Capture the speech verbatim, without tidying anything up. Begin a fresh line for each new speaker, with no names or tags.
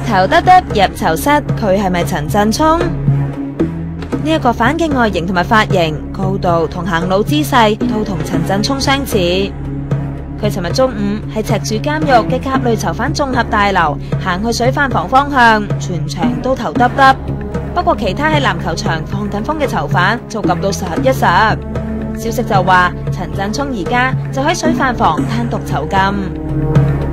頭耷耷入囚室，佢係咪陳振聰？呢一個犯嘅外形同埋髮型、高度同行路姿勢都同陳振聰相似。佢尋日中午喺赤柱監獄嘅甲類囚犯綜合大樓行去水飯房方向，全場都頭耷耷。不過其他喺籃球場放緊風嘅囚犯就及到實一實。消息就話陳振聰而家就喺水飯房單獨囚禁。